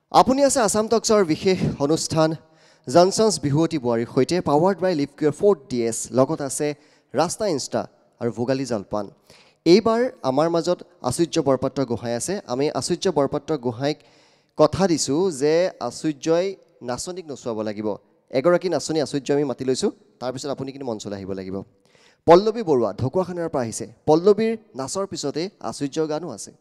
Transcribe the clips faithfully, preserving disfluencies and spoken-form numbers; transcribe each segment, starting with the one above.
আপুনি আছে আসাম টক্সৰ বিশেষ অনুষ্ঠান জনসন্স বিহুৱতী বোৱাৰীৰ সৈতে পাৱাৰ্ড বাই লিভকিউৰ ফ'ৰ্থ ডি এছ লগত আছে ৰাস্তা ইনষ্টা আৰু ভোগালী জলপান এইবাৰ আমাৰ মাজত আচুৰ্য বৰপাত্ৰ গোহাঁই আছে আমি আচুৰ্য বৰপাত্ৰ গোহাঁইক কথা দিছোঁ যে আচুৰ্যই নাচনীক নচুৱাব লাগিব এগৰাকী নাচনী আচুৰ্য আমি মাতি লৈছোঁ তাৰপিছত আপুনি কিন্তু মঞ্চলৈ আহিব লাগিব পল্লৱী বৰুৱা ঢকুৱাখানাৰ পৰা আহিছে পল্লৱীৰ নাচৰ পিছতে আচুৰ্যৰ গানো আছে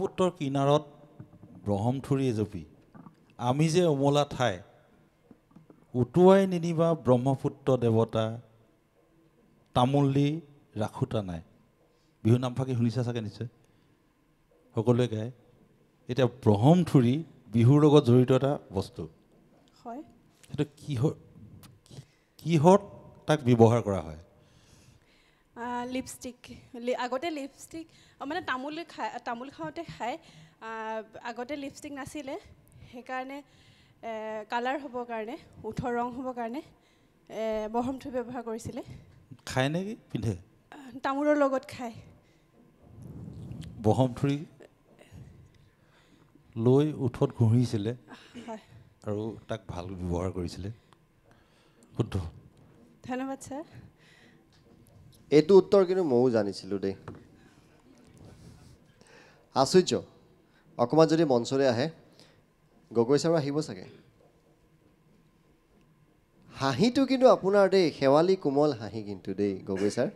ব্ৰহ্মপুত্ৰৰ কিনাৰত ব্ৰহ্মথুৰি এজপি আমি যে অমলা ঠাই উটুৱাই নিনিবা ব্ৰহ্মপুত্ৰ দেৱতা তামোল দি ৰাখোতা নাই বিহু নামফাকে শুনিছা চাগে নিশ্চয় সকলোৱে গায় এতিয়া ব্ৰহ্মথুৰি বিহুৰ লগত জড়িত এটা বস্তু হয় সেইটো কিহৰ কিহত তাক ব্যৱহাৰ কৰা হয় লিপষ্টিক আগতে লিপষ্টিক মানে তামোল খাই তামোল খাওঁতে খাই আগতে লিপষ্টিক নাছিলে সেইকাৰণে কালাৰ হ'বৰ কাৰণে ওঠৰ ৰং হ'বৰ কাৰণে ব্ৰহ্মথুৰি ব্যৱহাৰ কৰিছিলে খায় নেকি পিন্ধে তামোলৰ লগত খায় ব্ৰহ্মথুৰি লৈ ওঠত ঘঁহিছিলে আৰু তাক ভাল ব্যৱহাৰ কৰিছিলে শুদ্ধ ধন্যবাদ ছাৰ এইটো উত্তৰ কিন্তু ময়ো জানিছিলোঁ দেই আশ্চৰ্য অকণমান যদি মঞ্চলৈ আহে গগৈ ছাৰো আহিব চাগে হাঁহিটো কিন্তু আপোনাৰ দেই শেৱালী কোমল হাঁহি কিন্তু দেই গগৈ ছাৰ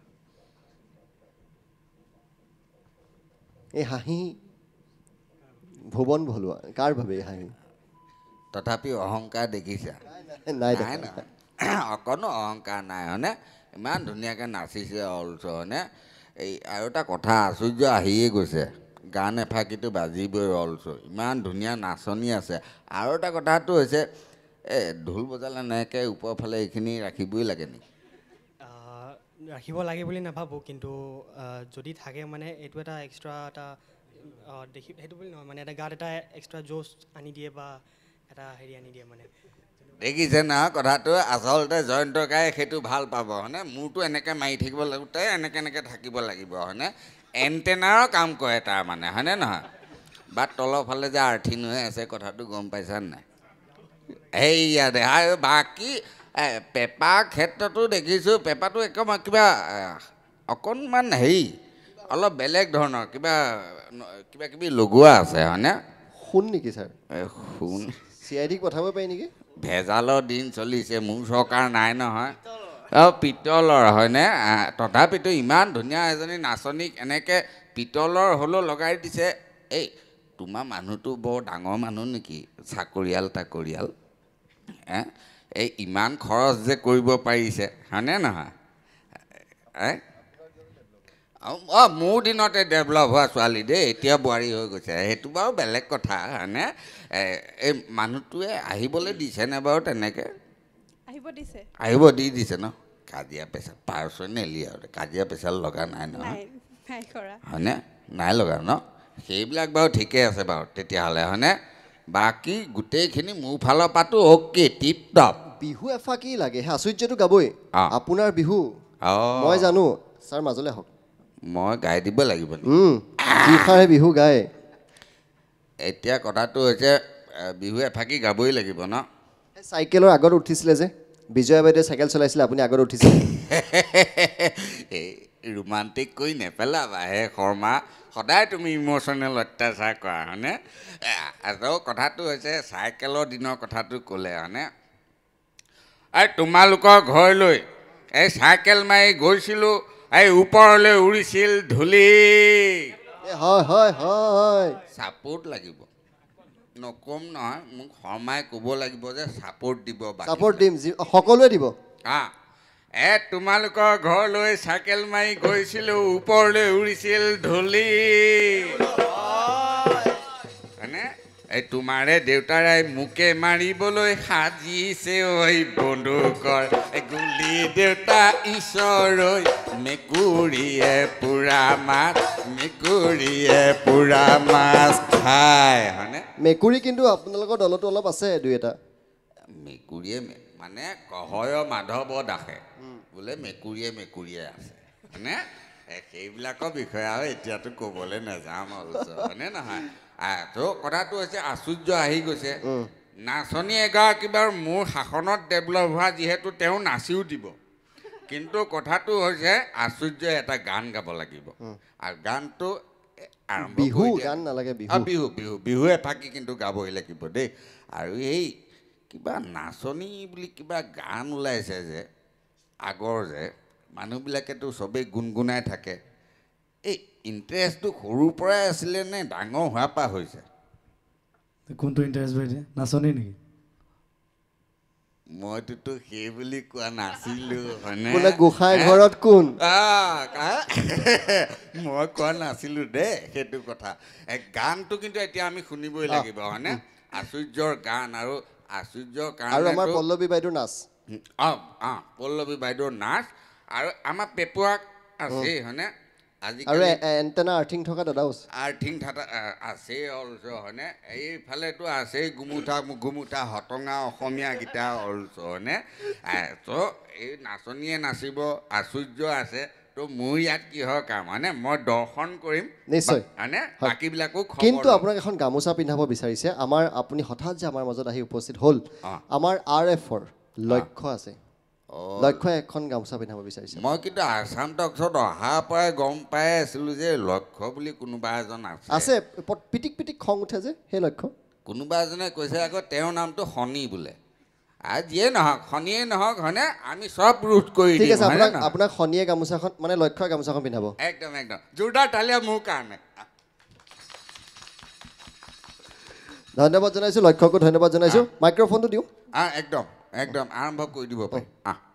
এই হাঁহি ভুৱন ভলুৱা কাৰ বাবে এই হাঁহি তথাপি অহংকাৰ দেখিছা নাই নাই নহয় অকণো অহংকাৰ নাই হয়নে ইমান ধুনীয়াকৈ নাচিছে অলছ হয়নে এই আৰু এটা কথা আশ্চৰ্য আহিয়ে গৈছে গান এফাকিটো বাজিবই অলছ ইমান ধুনীয়া নাচনি আছে আৰু এটা কথাটো হৈছে এই ঢোল বজালে এনেকৈ ওপৰৰ ফালে এইখিনি ৰাখিবই লাগে নেকি ৰাখিব লাগে বুলি নাভাবোঁ কিন্তু যদি থাকে মানে এইটো এটা এক্সট্ৰা এটা দেখি সেইটো বুলি নহয় মানে এটা গাত এটা এক্সট্ৰা জোচ আনি দিয়ে বা এটা হেৰি আনি দিয়ে মানে দেখিছে নহয় কথাটো আচলতে জয়ন্ত কাই সেইটো ভাল পাব হয়নে মূৰটো এনেকৈ মাৰি থাকিব লাগোতে এনেকৈ এনেকৈ থাকিব লাগিব হয়নে এণ্টেনাৰৰ কাম কৰে তাৰ মানে হয়নে নহয় বা তলৰ ফালে যে আৰ্থিন হৈ আছে কথাটো গম পাইছানে নাই এইয়া দে আৰু বাকী পেপাৰ ক্ষেত্ৰতো দেখিছোঁ পেপাৰটো একদম কিবা অকণমান হেৰি অলপ বেলেগ ধৰণৰ কিবা কিবা কিবি লগোৱা আছে হয়নে শুন নেকি ছাৰ শুন চি আই ডিক পঠাব পাৰি নেকি ভেজালৰ দিন চলিছে মোৰ চৰকাৰ নাই নহয় অঁ পিতলৰ হয়নে তথাপিতো ইমান ধুনীয়া এজনী নাচনীক এনেকৈ পিতলৰ হ'লেও লগাই দিছে এই তোমাৰ মানুহটো বৰ ডাঙৰ মানুহ নেকি চাকৰিয়াল তাকৰিয়াল এই ইমান খৰচ যে কৰিব পাৰিছে হয়নে নহয় অঁ মোৰ দিনতে ডেভেলপ হোৱা ছোৱালী দেই এতিয়া বোৱাৰী হৈ গৈছে সেইটো বাৰু বেলেগ কথা হয়নে এই মানুহটোৱে আহিবলৈ দিছেনে বাৰু তেনেকৈ আহিব দিছে আহিব দি দিছে ন কাজিয়া পেচাল পাৰচয় নেলি আৰু কাজিয়া পেচাল লগা নাই নহয় হয়নে নাই লগা ন সেইবিলাক বাৰু ঠিকে আছে বাৰু তেতিয়াহ'লে হয়নে বাকী গোটেইখিনি মোৰ ফালৰ পৰাটো অ'কে টিপ টপ বিহু এফাকি লাগে হে আশ্চৰ্যটো গাবই আপোনাৰ বিহু মই জানো ছাৰ মাজলৈ আহক মই গাই দিব লাগিব যিষাৰে বিহু গায় এতিয়া কথাটো হৈছে বিহু এফাকি গাবই লাগিব ন চাইকেলৰ আগত উঠিছিলে যে বিজয়া বাইদেৱে চাইকেল চলাইছিলে আপুনি আগত উঠিছিলে এই ৰোমান্টিক কৰি নেপেলাবা হে শৰ্মা সদায় তুমি ইম'চনেল অত্যাচাৰ কৰা হয়নে আৰু কথাটো হৈছে চাইকেলৰ দিনৰ কথাটো ক'লে হয়নে এই তোমালোকৰ ঘৰলৈ এই চাইকেল মাৰি গৈছিলোঁ এই ওপৰলৈ উৰিছিল ধূলি হয় হয় হয় ছাপোৰ্ট লাগিব নকম নহয় মোক শৰ্মাই ক'ব লাগিব যে ছাপোৰ্ট দিব ছাপোৰ্ট দিম সকলোৱে দিব হা এ তোমালোকৰ ঘৰলৈ চাইকেল মাৰি গৈছিলোঁ ওপৰলৈ উৰিছিল ধূলি হয়নে এই তোমাৰে দেউতাৰাই মোকে মাৰিবলৈ সাজিছে ঐ বন্দুকৰ গুলি দেউতা ঈশ্বৰৈ মেকুৰীয়ে পুৰা মাছ মেকুৰীয়ে পুৰা মাছ খায় হয়নে মেকুৰী কিন্তু আপোনালোকৰ দলতো অলপ আছে দুই এটা মেকুৰীয়ে মানে কহয় মাধৱ দাসে বোলে মেকুৰীয়ে মেকুৰীয়ে আছে হয়নে সেইবিলাকৰ বিষয়ে আৰু এতিয়াতো ক'বলৈ নাযাম হয়নে নহয় তো কথাটো হৈছে আশ্চৰ্য আহি গৈছে নাচনী এগৰাকী বাৰু মোৰ শাসনত ডেভেলপ হোৱা যিহেতু তেওঁ নাচিও দিব কিন্তু কথাটো হৈছে আশ্চৰ্য এটা গান গাব লাগিব আৰু গানটো বিহু গান নালাগে বিহু বিহু বিহু বিহু এফাকি কিন্তু গাবই লাগিব দেই আৰু এই কিবা নাচনী বুলি কিবা গান ওলাইছে যে আগৰ যে মানুহবিলাকেতো চবেই গুণগুণাই থাকে এই ইণ্টাৰেষ্টটো সৰুৰ পৰাই আছিলে নে ডাঙৰ হোৱাৰ পৰা হৈছে কোনটো ইণ্টাৰেষ্ট বাইদে নাচনি নেকি মইতো সেই বুলি কোৱা নাছিলোঁ হয়নে বোলে গোসাঁই ঘৰত কোন আহ, কা- মই কোৱা নাছিলোঁ দেই সেইটো কথা এই গানটো কিন্তু এতিয়া আমি শুনিবই লাগিব হয়নে আশ্চৰ্যৰ গান আৰু আশ্চৰ্যৰ আৰু আমাৰ কাৰণে পল্লৱী বাইদেউৰ নাচ অঁ অঁ পল্লৱী বাইদেউৰ নাচ আৰু আমাৰ পেপুৱাক আছেই হয়নে আৰু আজিকালি এণ্টেনা আৰ্থিং থকা দাদাও আছে আৰ্থিং থাটা আছেই অলছ হয়নে এইফালেতো আছেই গুমুঠা গুমুঠা হটঙা অসমীয়াকেইটা অলছ হয়নে তো এই নাচনীয়ে নাচিব আশ্চৰ্য আছে তো মোৰ ইয়াত কিহৰ কাম হয়নে মই দৰ্শন কৰিম নিশ্চয়। বা- হয়নে হয়। বাকীবিলাকো খবৰ কিন্তু ল'ম। আপোনাক এখন গামোচা পিন্ধাব বিচাৰিছে আমাৰ আপুনি হঠাৎ যে আমাৰ মাজত আহি উপস্থিত হ'ল অঁ। আমাৰ আৰ এফৰ লক্ষ্য আছে অঁ। লক্ষ্যই এখন গামোচা পিন্ধাব বিচাৰিছে মই কিন্তু আছাম টকছত অহাৰ পৰাই গম পাই আছিলোঁ যে লক্ষ্য বুলি কোনোবা এজন আছে আছে প- পিটিক পিটিক খং উঠে যে সেই লক্ষ্য কোনোবা এজনে কৈছে আকৌ তেওঁৰ নামটো শনি বোলে আৰু যিয়ে নহওক শনিয়ে নহওক হয়নে আমি চব ৰোধ কৰি ঠিক দিম আছে হয়নে আপোনাক নহয়? আপোনাক শনিয়ে গামোচাখন মানে লক্ষ্যই গামোচাখন পিন্ধাব একদম একদম জোৰদাৰ তালিয়া মোৰ কাৰণে ধন্যবাদ জনাইছোঁ লক্ষ্যকো ধন্যবাদ জনাইছোঁ মাইক্ৰফোনটো দিওঁ আহ একদম একদম আৰম্ভ কৰি দিব পাৰি আহ